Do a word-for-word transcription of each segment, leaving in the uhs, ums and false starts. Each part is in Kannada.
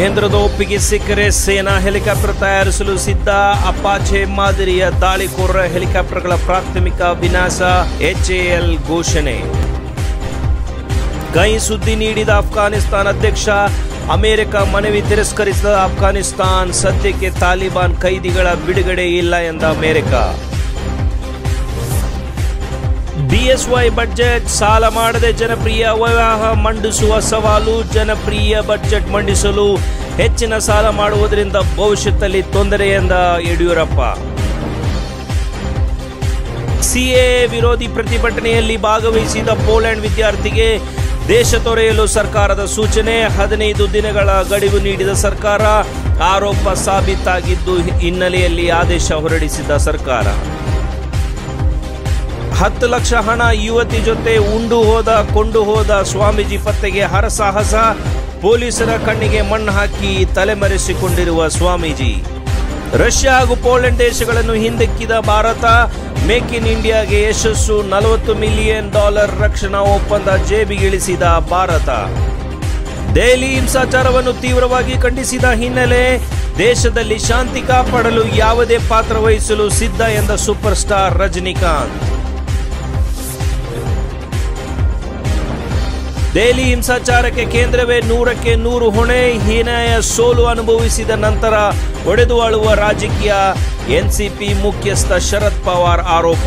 ಕೇಂದ್ರದ ಒಪ್ಪಿಗೆ ಸಿಕ್ಕರೆ ಸೇನಾ ಹೆಲಿಕಾಪ್ಟರ್ ತಯಾರಿಸಲು ಸಿದ್ಧ. ಅಪಾಚೆ ಮಾದರಿಯ ದಾಳಿಕೋರರ ಹೆಲಿಕಾಪ್ಟರ್ಗಳ ಪ್ರಾಥಮಿಕ ವಿನ್ಯಾಸ. ಎಚ್ಎಎಲ್ ಘೋಷಣೆ. ಕೈ ಸುದ್ದಿ ನೀಡಿದ ಅಫ್ಘಾನಿಸ್ತಾನ ಅಧ್ಯಕ್ಷ. ಅಮೆರಿಕ ಮನವಿ ತಿರಸ್ಕರಿಸಿದ ಅಫ್ಘಾನಿಸ್ತಾನ್. ಸದ್ಯಕ್ಕೆ ತಾಲಿಬಾನ್ ಕೈದಿಗಳ ಬಿಡುಗಡೆ ಇಲ್ಲ ಎಂದ ಅಮೆರಿಕ. BSY budget. ಸಾಲ ಮಾಡದೆ ಜನಪ್ರಿಯ ವಿವಾಹ ಮಂಡಿಸುವ ಸವಾಲು. ಜನಪ್ರಿಯ ಬಜೆಟ್ ಮಂಡಿಸಲು ಹೆಚ್ಚಿನ ಸಾಲ ಮಾಡುವುದರಿಂದ ಭವಿಷ್ಯದಲ್ಲಿ ತೊಂದರೆ ಎಂದ ಯಡಿಯೂರಪ್ಪ. ಸಿಎಎ ವಿರೋಧಿ ಪ್ರತಿಭಟನೆಯಲ್ಲಿ ಭಾಗವಹಿಸಿದ ಪೋಲೆಂಡ್ ವಿದ್ಯಾರ್ಥಿಗೆ ದೇಶ ತೊರೆಯಲು ಸರ್ಕಾರದ ಸೂಚನೆ. ಹದಿನೈದು ದಿನಗಳ ಗಡುವು ನೀಡಿದ ಸರ್ಕಾರ. ಆರೋಪ ಸಾಬೀತಾಗಿದ್ದು ಹಿನ್ನೆಲೆಯಲ್ಲಿ ಆದೇಶ ಹೊರಡಿಸಿದ ಸರ್ಕಾರ. ಹತ್ತು ಲಕ್ಷ ಹಣ ಯುವತಿ ಜೊತೆ ಉಂಡು ಹೋದ ಕೊಂಡು ಹೋದ ಸ್ವಾಮೀಜಿ ಪತ್ತೆಗೆ ಹರಸಾಹಸ. ಪೊಲೀಸರ ಕಣ್ಣಿಗೆ ಮಣ್ಣು ಹಾಕಿ ತಲೆಮರೆಸಿಕೊಂಡಿರುವ ಸ್ವಾಮೀಜಿ. ರಷ್ಯಾ ಹಾಗೂ ಪೋಲೆಂಡ್ ದೇಶಗಳನ್ನು ಹಿಂದಿಕ್ಕಿದ ಭಾರತ. ಮೇಕ್ ಇನ್ ಇಂಡಿಯಾಗೆ ಯಶಸ್ಸು. ನಲವತ್ತು ಮಿಲಿಯನ್ ಡಾಲರ್ ರಕ್ಷಣಾ ಒಪ್ಪಂದ ಜೇಬಿಗಿಳಿಸಿದ ಭಾರತ. ದೆಹಲಿ ಹಿಂಸಾಚಾರವನ್ನು ತೀವ್ರವಾಗಿ ಖಂಡಿಸಿದ ಹಿನ್ನೆಲೆ ದೇಶದಲ್ಲಿ ಶಾಂತಿ ಕಾಪಾಡಲು ಯಾವುದೇ ಪಾತ್ರ ವಹಿಸಲು ಸಿದ್ಧ ಎಂದ ಸೂಪರ್ ಸ್ಟಾರ್ ರಜನಿಕಾಂತ್. ದೆಹಲಿ ಹಿಂಸಾಚಾರಕ್ಕೆ ಕೇಂದ್ರವೇ ನೂರಕ್ಕೆ ನೂರು ಹೊಣೆ. ಹೀನಾಯ ಸೋಲು ಅನುಭವಿಸಿದ ನಂತರ ಒಡೆದು ಆಳುವ ರಾಜಕೀಯ. ಎನ್ಸಿಪಿ ಮುಖ್ಯಸ್ಥ ಶರದ್ ಪವಾರ್ ಆರೋಪ.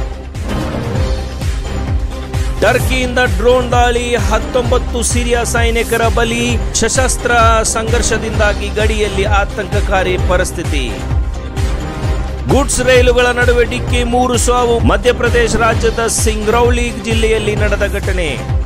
ಟರ್ಕಿಯಿಂದ ಡ್ರೋನ್ ದಾಳಿ. ಹತ್ತೊಂಬತ್ತು ಸಿರಿಯಾ ಸೈನಿಕರ ಬಲಿ. ಸಶಸ್ತ್ರ ಸಂಘರ್ಷದಿಂದಾಗಿ ಗಡಿಯಲ್ಲಿ ಆತಂಕಕಾರಿ ಪರಿಸ್ಥಿತಿ. ಗೂಡ್ಸ್ ರೈಲುಗಳ ನಡುವೆ ಡಿಕ್ಕಿ. ಮೂರು ಸಾವು. ಮಧ್ಯಪ್ರದೇಶ ರಾಜ್ಯದ ಸಿಂಗ್ರೌಲಿ ಜಿಲ್ಲೆಯಲ್ಲಿ ನಡೆದ ಘಟನೆ.